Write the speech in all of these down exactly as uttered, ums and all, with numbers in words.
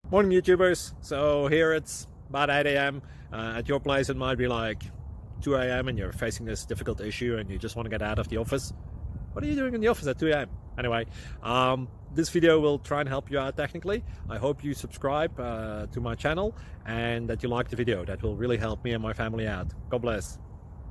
Morning YouTubers. So here it's about eight A M Uh, at your place it might be like two A M and you're facing this difficult issue and you just want to get out of the office. What are you doing in the office at two A M? Anyway, um, this video will try and help you out technically. I hope you subscribe uh, to my channel and that you like the video. That will really help me and my family out. God bless.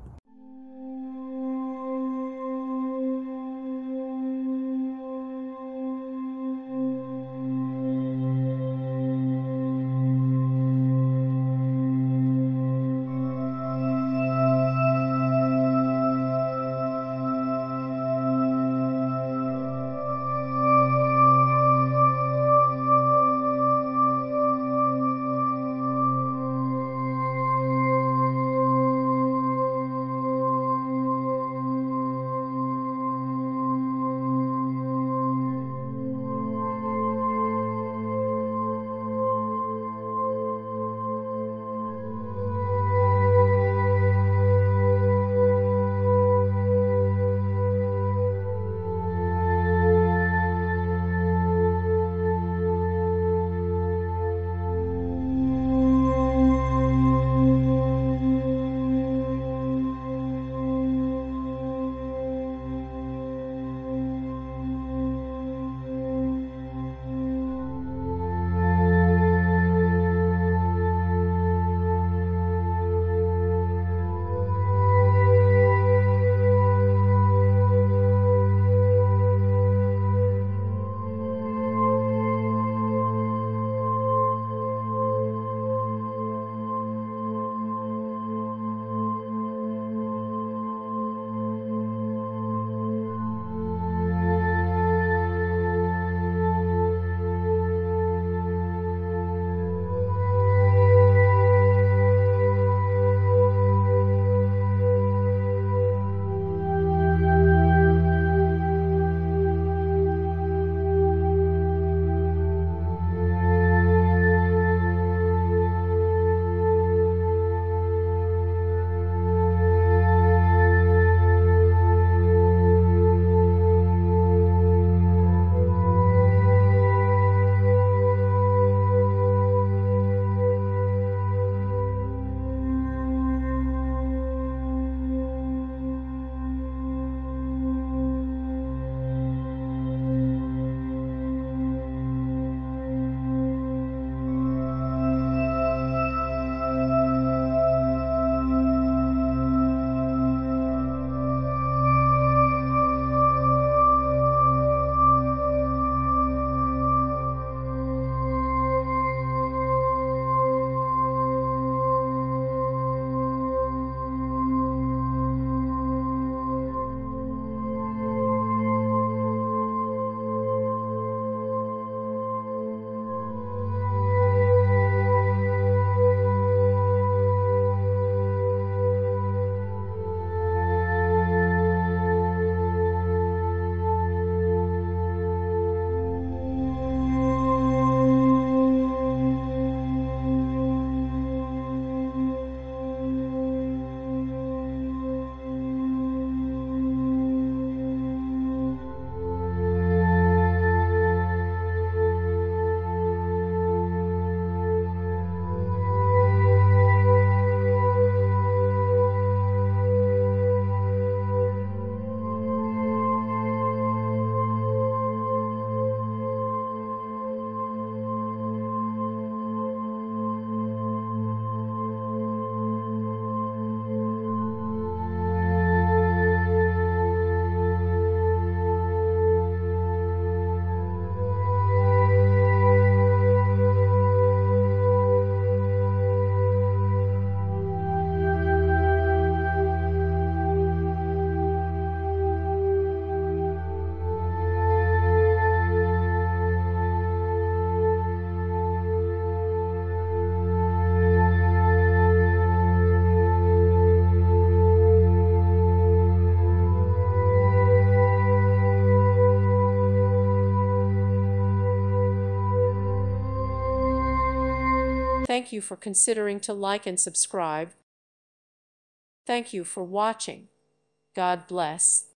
Thank you for considering to like and subscribe. Thank you for watching. God bless.